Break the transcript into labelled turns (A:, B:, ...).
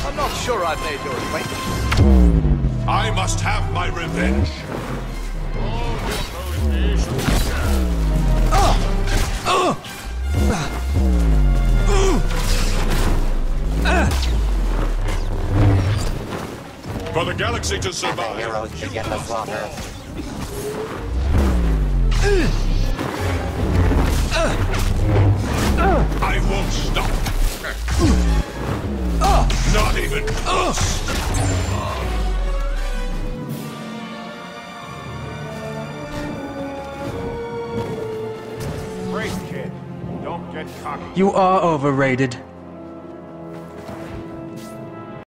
A: I'm not sure I've made your acquaintance.
B: I must have my revenge. For the galaxy to survive.
C: The heroes begin the slaughter.
B: I won't stop. Not even close.
D: Great kid. Don't get cocky.
E: You are overrated.